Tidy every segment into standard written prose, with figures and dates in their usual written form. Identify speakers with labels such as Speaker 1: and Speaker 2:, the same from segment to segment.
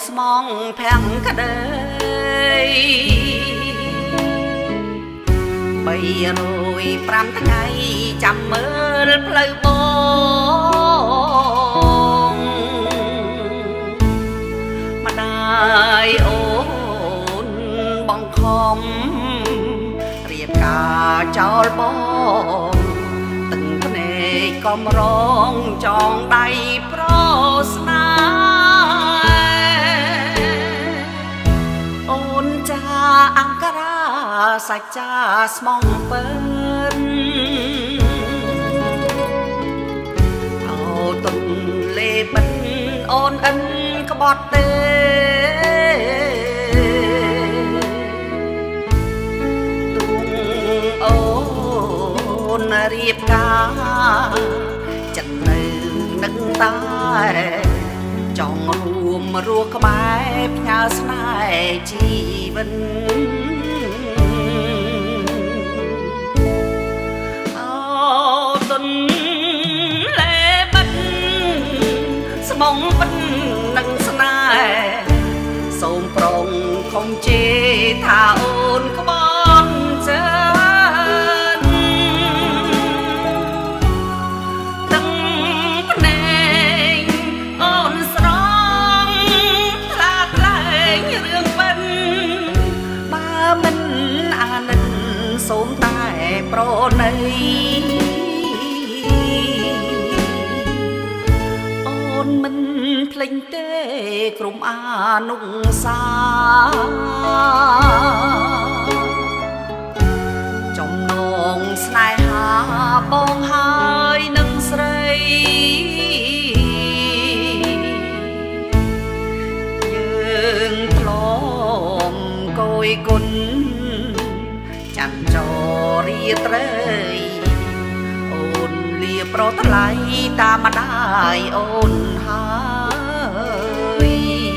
Speaker 1: ស្មងភាំងក្ដី305ថ្ងៃចាំមើលផ្លូវបងម្ដាយអូនបងខំរៀបការចោលបងទឹកភ្នែកកំរងចងដៃប្រស្នាអូនចាអង្ការ៉ាសាច់ចាស្មងពើអោទុនលេបិនអូនអិនក្បត់ទេទុំអូនរៀបការចិននៅនឹងតែចង់រួមរស់ក្បែរផ្ញើស្នេហ៍ជីវិតអូទុនលេបិនស្មងបិននឹងស្នេហ៍សូមប្រងខំជេរថាអូនក្បត់ចិត្តទាំងភ្នែកអូនស្រងថ្លាថ្លែងរឿងបិនបើមិនអាណិតសូមតែប្រណីអូនមិនភ្លេចទេក្រុមអានុសាចំណងស្នេហាបងហើយនឹងស្រីយើងធ្លាប់គយគុណច័ន្ទចរាត្រីអូនលាប្រថ្លៃតាមម្ដាយអូនហើយ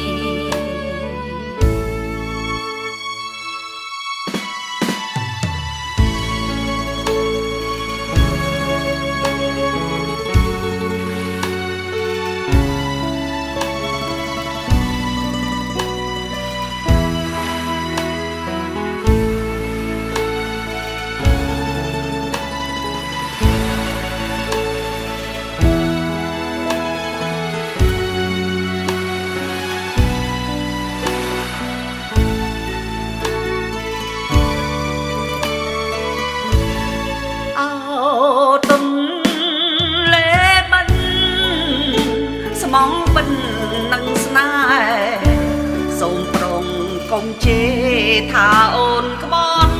Speaker 1: ស្មងបិននឹងស្នេហ៍សូមប្រងកុំជេរថាអូនក្បត់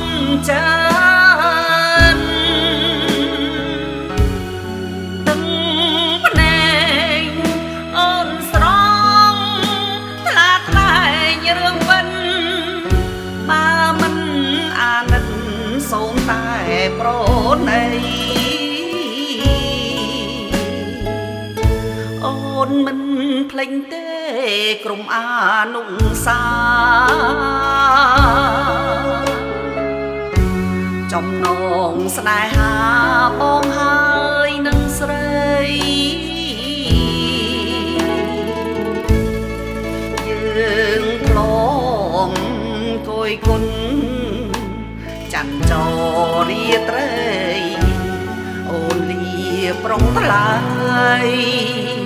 Speaker 1: ចិត្តទាំងភ្នែកអូនស្រងថ្លាថ្លែងរឿងបិនបើមិនអាណិតសូមតែប្រណីអូនមិនភ្លេចទេក្រុមអានុសាចំណងស្នេហាបងហើយនឹងស្រីយើងធ្លាប់គយគុណច័ន្ទចរាត្រីអូនលាប្រងថ្លៃ